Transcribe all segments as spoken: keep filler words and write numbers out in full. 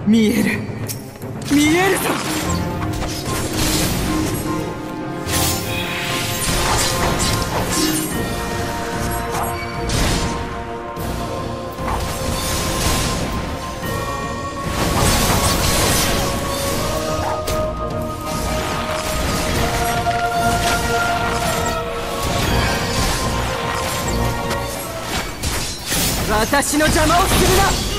見える見えるぞ。私の邪魔をするな。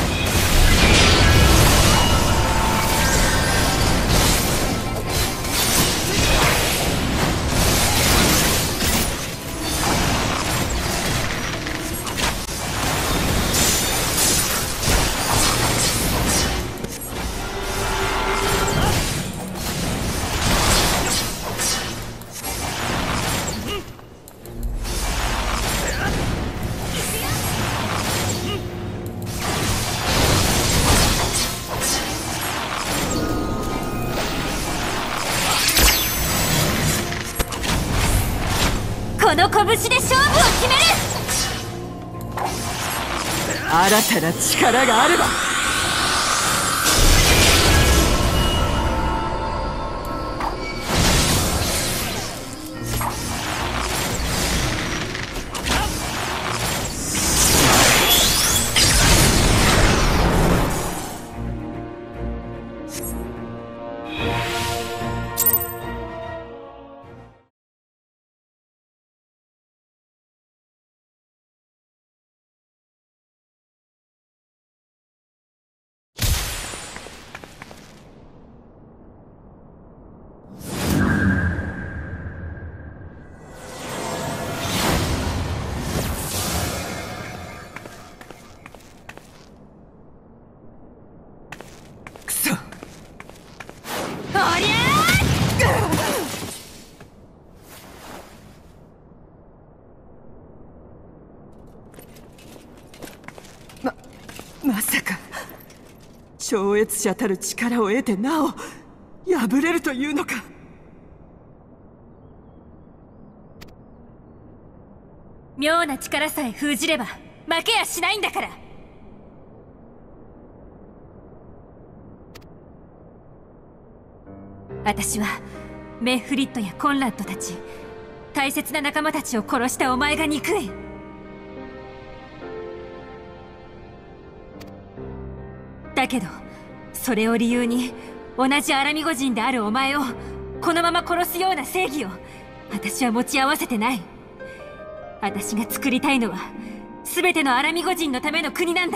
この拳で勝負を決める。 新たな力があれば。ま、まさか超越者たる力を得てなお破れるというのか。 妙な力さえ封じれば負けやしないんだから。私はメフリットやコンラッドたち大切な仲間たちを殺したお前が憎い。だけどそれを理由に同じアラミゴ人であるお前をこのまま殺すような正義を私は持ち合わせてない。私が作りたいのは全てのアラミゴ人のための国なんだ。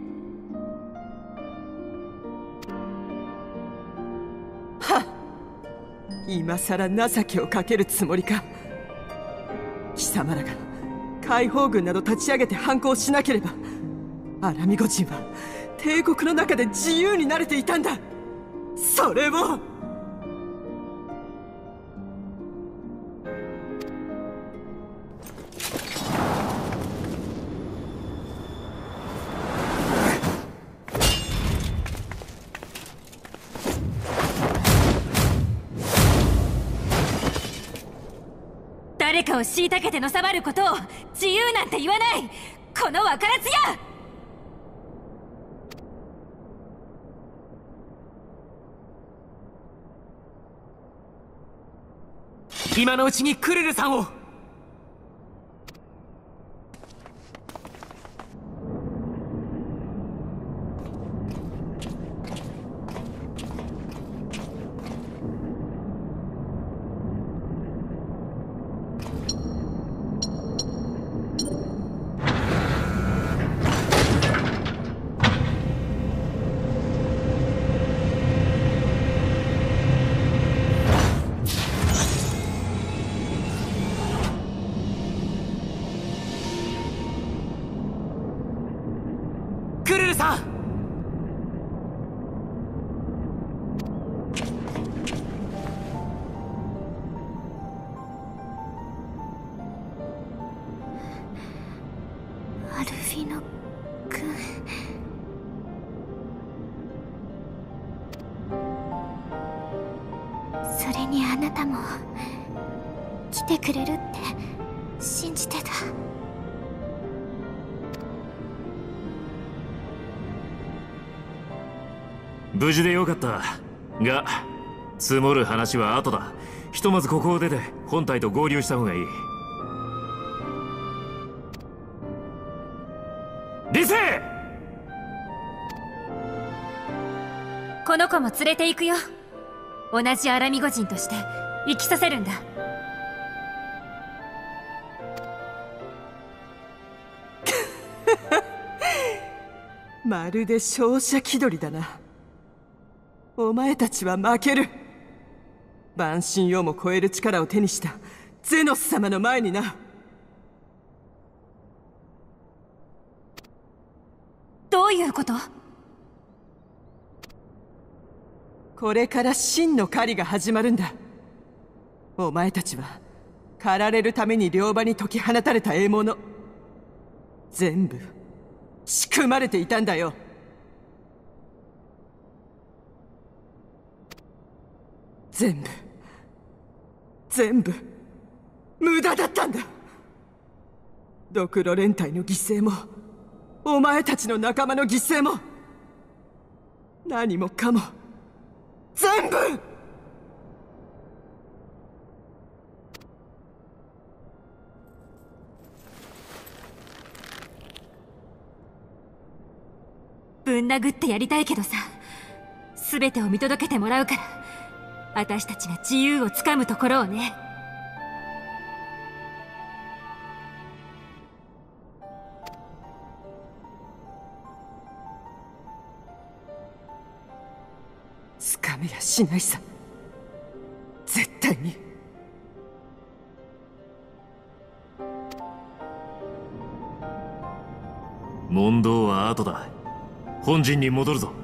はっ、今さら情けをかけるつもりか。貴様らが解放軍など立ち上げて反抗しなければアラミゴ人は帝国の中で自由になれていたんだ。それを誰かを虐げてのさばることを自由なんて言わない、この分からずや。 今のうちにクルルさんを。クルルさん、 アルフィノ君。それにあなたも来てくれるって信じてた。 無事でよかったが、積もる話は後だ。ひとまずここを出て本体と合流した方がいい。リセ！ この子も連れて行くよ。同じアラミゴ人として生きさせるんだ。 まるで勝者気取りだな。お前たちは負ける。万神をも超える力を手にしたゼノス様の前にな。 どういうこと？ これから真の狩りが始まるんだ。お前たちは狩られるために両場に解き放たれた獲物、全部仕組まれていたんだよ。全部全部無駄だったんだ。ドクロ連隊の犠牲もお前たちの仲間の犠牲も何もかも全部。 ぶん殴ってやりたいけどさ、全てを見届けてもらうから、私たちが自由をつかむところをね。 つかめやしないさ、絶対に。 問答は後だ。本陣に戻るぞ。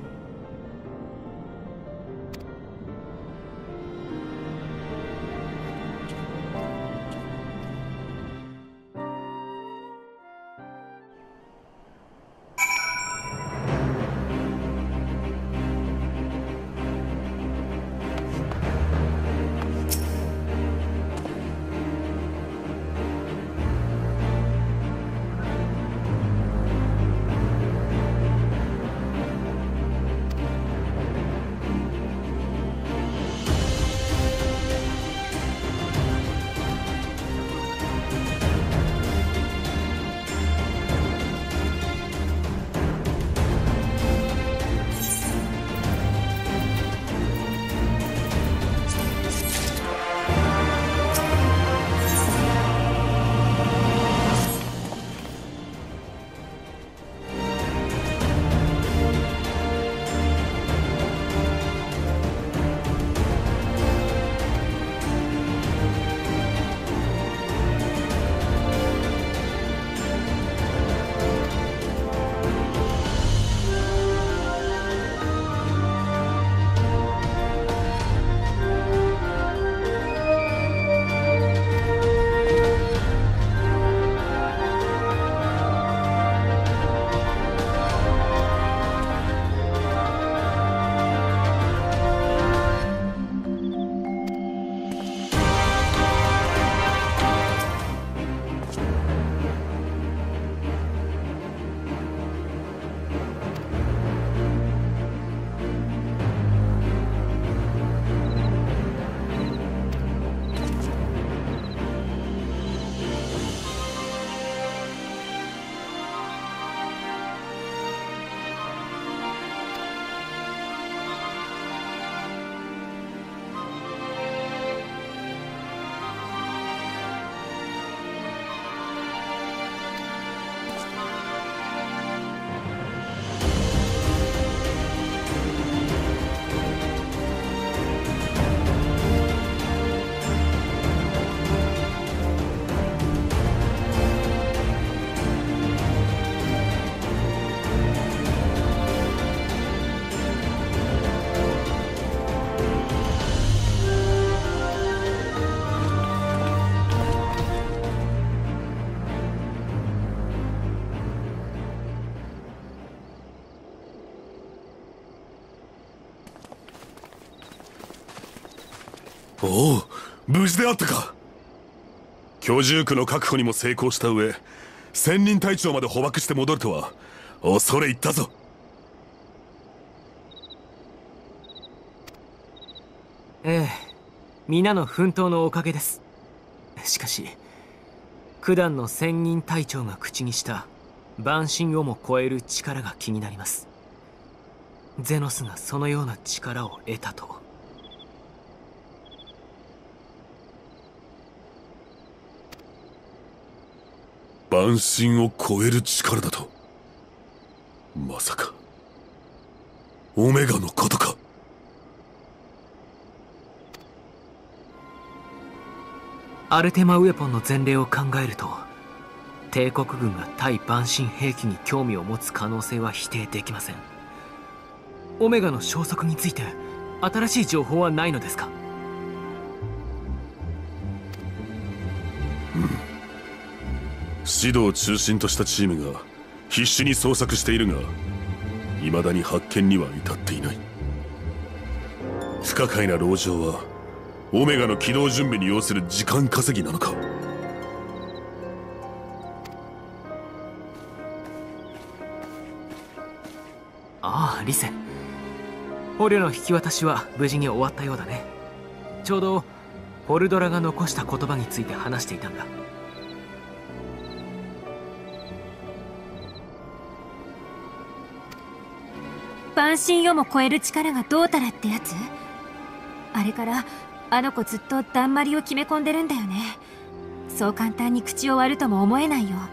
おお、無事であったか。居住区の確保にも成功した上、千人隊長まで捕獲して戻るとは恐れ入ったぞ。 ええ、皆の奮闘のおかげです。しかし九段の仙人隊長が口にした万神をも超える力が気になります。ゼノスがそのような力を得たと。 万神を超える力だと？まさかオメガのことか？ アルテマウェポンの前例を考えると、帝国軍が対万神兵器に興味を持つ可能性は否定できません。オメガの消息について新しい情報はないのですか？ うん。シドを中心としたチームが必死に捜索しているが、未だに発見には至っていない。不可解な籠城はオメガの起動準備に要する時間稼ぎなのか？ ああ、リセ。捕虜の引き渡しは無事に終わったようだね。ちょうどフォルドラが残した言葉について話していたんだ。 万神をも超える力がどうたらってやつ？あれからあの子ずっとだんまりを決め込んでるんだよね。そう簡単に口を割るとも思えないよ。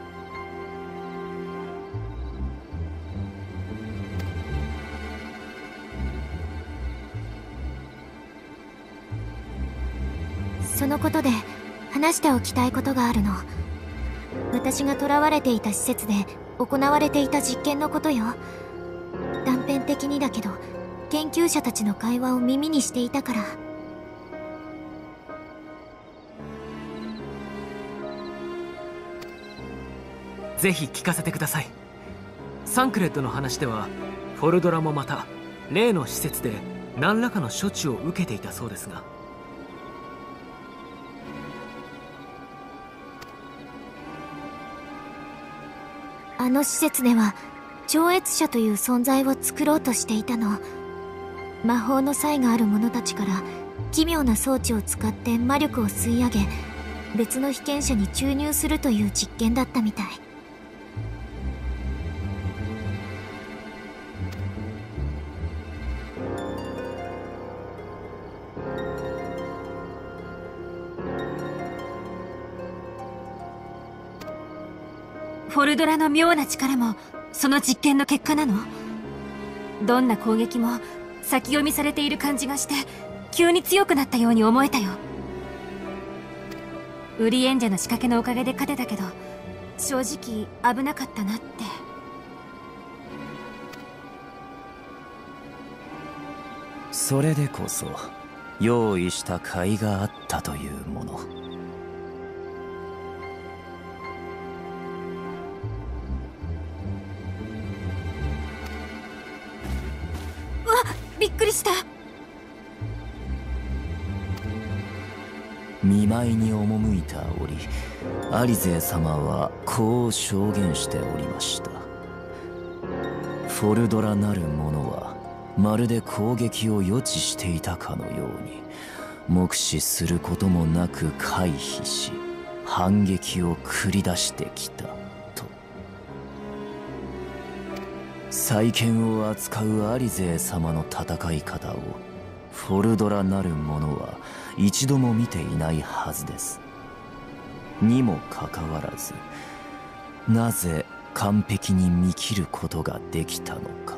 そのことで話しておきたいことがあるの。私が囚われていた施設で行われていた実験のことよ。断片的にだけど研究者たちの会話を耳にしていたから。 ぜひ聞かせてください。サンクレッドの話ではフォルドラもまた例の施設で何らかの処置を受けていたそうですが。 あの施設では超越者という存在を作ろうとしていたの。魔法の才がある者たちから奇妙な装置を使って魔力を吸い上げ、別の被験者に注入するという実験だったみたい。 フォルドラの妙な力もその実験の結果なの？どんな攻撃も先読みされている感じがして急に強くなったように思えたよ。ウリエンジャの仕掛けのおかげで勝てたけど、正直危なかったなって。 それでこそ用意した甲斐があったというもの。 びっくりした。 見舞いに赴いた折、アリゼ様はこう証言しておりました。フォルドラなる者はまるで攻撃を予知していたかのように、目視することもなく回避し反撃を繰り出してきたと。再建を扱うアリゼ様の戦い方をフォルドラなる者は一度も見ていないはずです。にもかかわらず、なぜ完璧に見切ることができたのか。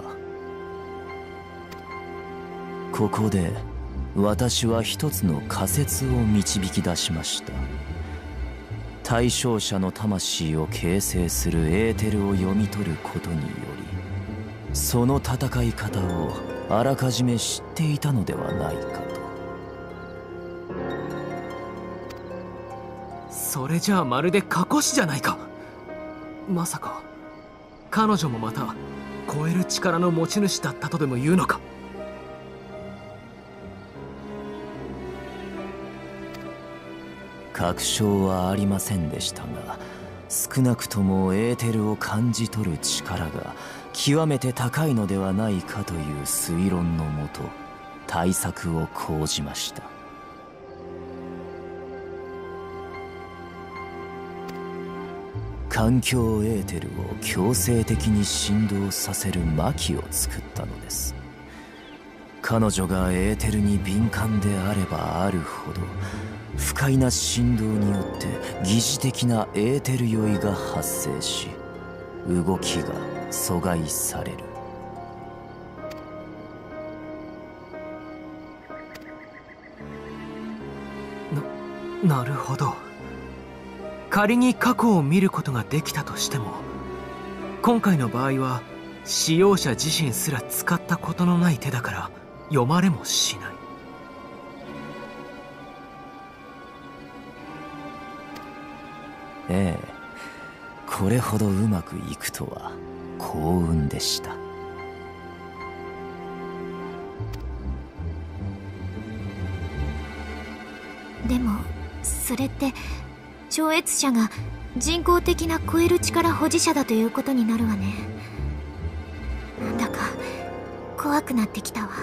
ここで私は一つの仮説を導き出しました。対象者の魂を形成するエーテルを読み取ることにより、その戦い方をあらかじめ知っていたのではないかと。 それじゃあまるで過去史じゃないか。まさか彼女もまた超える力の持ち主だったとでも言うのか。 確証はありませんでしたが、少なくともエーテルを感じ取る力が極めて高いのではないかという推論のもと対策を講じました。環境エーテルを強制的に振動させる魔器を作ったのです。彼女がエーテルに敏感であればあるほど、不快な振動によって疑似的なエーテル酔いが発生し、動きが阻害される。 な、なるほど。仮に過去を見ることができたとしても、今回の場合は使用者自身すら使ったことのない手だから読まれもしない。 ええ、これほどうまくいくとは幸運でした。 でもそれって超越者が人工的な超える力保持者だということになるわね。なんだか怖くなってきたわ。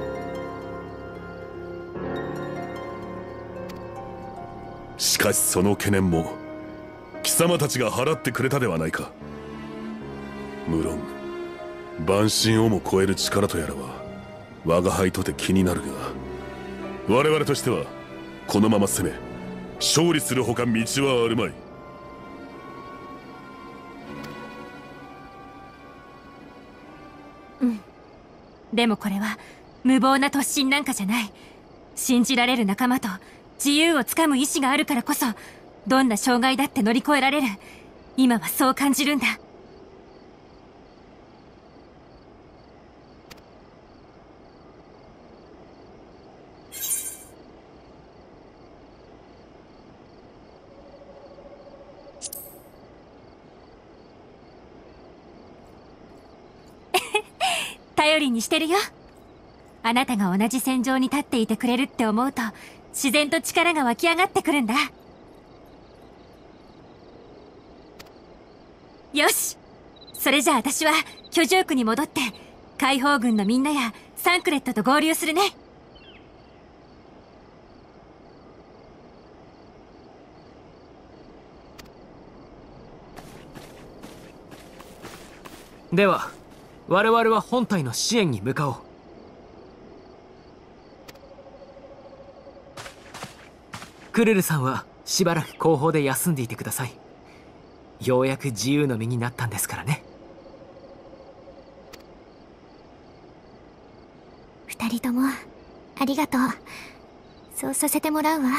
しかしその懸念も貴様たちが払ってくれたではないか。無論万神をも超える力とやらは我が輩とて気になるが、我々としてはこのまま攻め勝利するほか道はあるまい。 うん。でもこれは無謀な突進なんかじゃない。信じられる仲間と自由をつかむ意志があるからこそ、どんな障害だって乗り越えられる。今はそう感じるんだ。頼りにしてるよ。あなたが同じ戦場に立っていてくれるって思うと、自然と力が湧き上がってくるんだ。よし、それじゃあ私は居住区に戻って解放軍のみんなやサンクレットと合流するね。 では我々は本隊の支援に向かおう。クルルさんはしばらく後方で休んでいてください。ようやく自由の身になったんですからね。 二人ともありがとう。そうさせてもらうわ。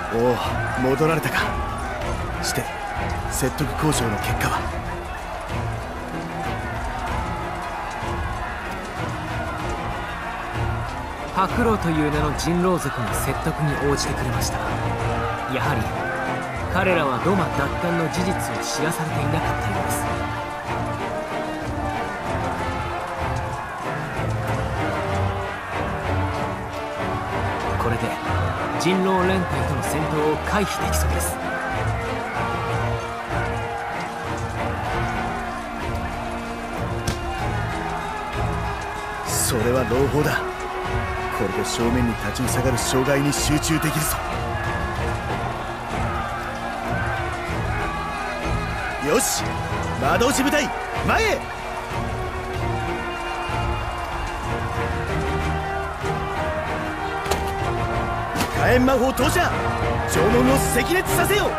おお、戻られたか。して説得交渉の結果は？ 白老という名の人狼族の説得に応じてくれました。やはり彼らはロマ奪還の事実を知らされていなかったようです。これで人狼連隊との戦闘を回避できそうです。 それは朗報だ。これで正面に立ちふさがる障害に集中できるぞ。よし、魔導士部隊前へ。火炎魔法投射、縄文を赤熱させよ。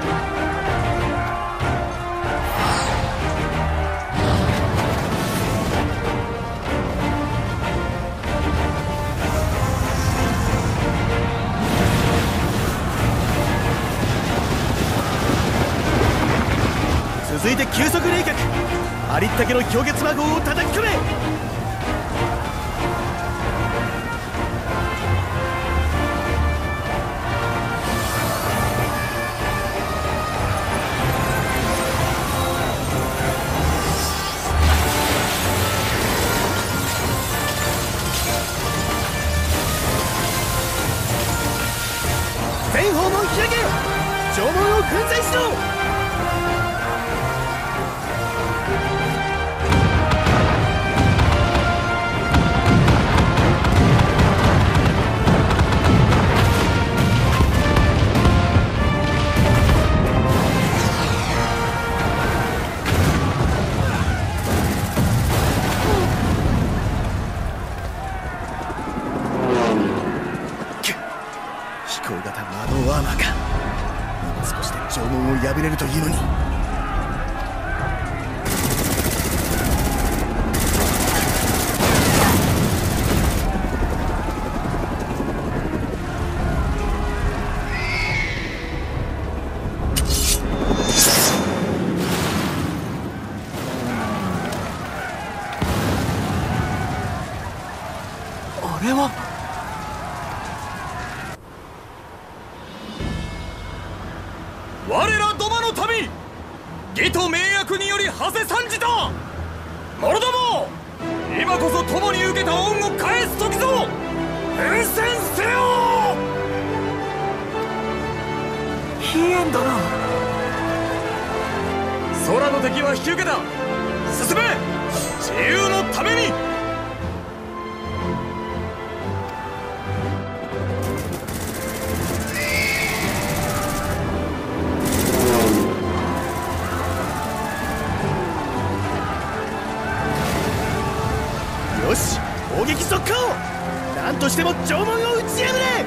続いて急速冷却、ありったけの氷結魔法を叩き込め。全訪問開け、縄文を粉砕しろ。縄文を破れるというのに。 あれは我ら土間の民、義と名約により馳せ参じた。者ども、今こそ共に受けた恩を返す時ぞ。変遷せよ。 飛燕殿、 空の敵は引き受けた。進め、自由のために。 よし、砲撃速攻。何としても縄文を打ち破れ。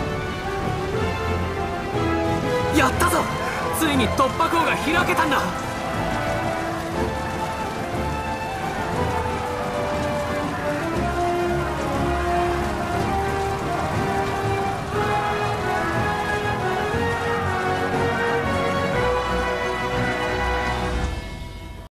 やったぞ。ついに突破口が開けたんだ。